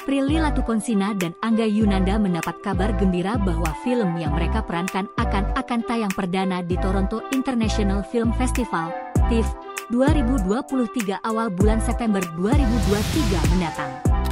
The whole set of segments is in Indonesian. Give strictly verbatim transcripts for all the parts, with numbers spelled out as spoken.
Prilly Latuconsina dan Angga Yunanda mendapat kabar gembira bahwa film yang mereka perankan akan akan tayang perdana di Toronto International Film Festival, T I F F, dua ribu dua puluh tiga awal bulan September dua ribu dua puluh tiga mendatang.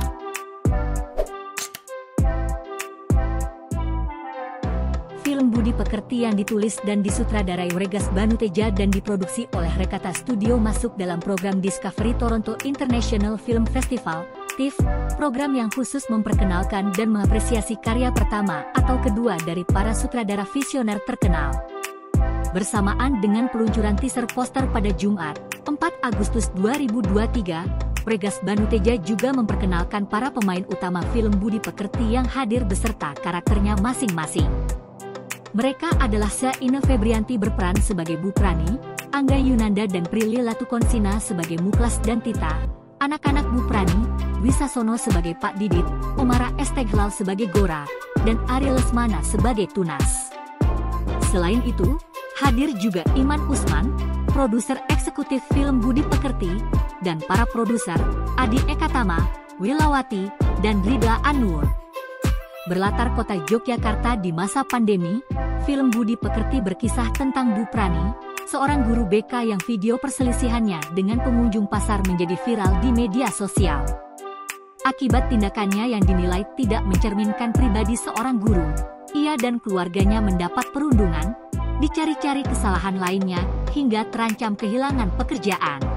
Film Budi Pekerti yang ditulis dan disutradarai Wregas Banuteja dan diproduksi oleh Rekata Studio masuk dalam program Discovery Toronto International Film Festival, T I F F, program yang khusus memperkenalkan dan mengapresiasi karya pertama atau kedua dari para sutradara visioner terkenal. Bersamaan dengan peluncuran teaser poster pada Jumat, empat Agustus dua ribu dua puluh tiga, Wregas Banuteja juga memperkenalkan para pemain utama film Budi Pekerti yang hadir beserta karakternya masing-masing. Mereka adalah Saina Febrianti berperan sebagai Bu Prani, Angga Yunanda dan Prilly Latuconsina sebagai Muklas dan Tita, anak-anak Bu Prani, Wisasono sebagai Pak Didit, Omara Esteglal sebagai Gora, dan Ari Lesmana sebagai Tunas. Selain itu, hadir juga Iman Usman, produser eksekutif film Budi Pekerti, dan para produser, Adi Ekatama, Wilawati, dan Ridha Anwar. Berlatar kota Yogyakarta di masa pandemi, film Budi Pekerti berkisah tentang Bu Prani, seorang guru B K yang video perselisihannya dengan pengunjung pasar menjadi viral di media sosial. Akibat tindakannya yang dinilai tidak mencerminkan pribadi seorang guru, ia dan keluarganya mendapat perundungan, dicari-cari kesalahan lainnya, hingga terancam kehilangan pekerjaan.